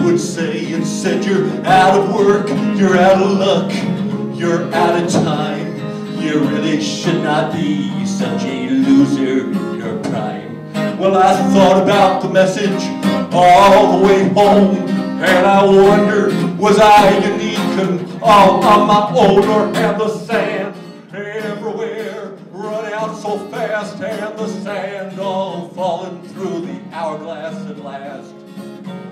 would say and said, you're out of work, you're out of luck, you're out of time. You really should not be such a loser in your prime. Well, I thought about the message all the way home, and I wondered, was I unique and all on my own, or had the sand everywhere run out so fast, and the sand all falling through the hourglass at last?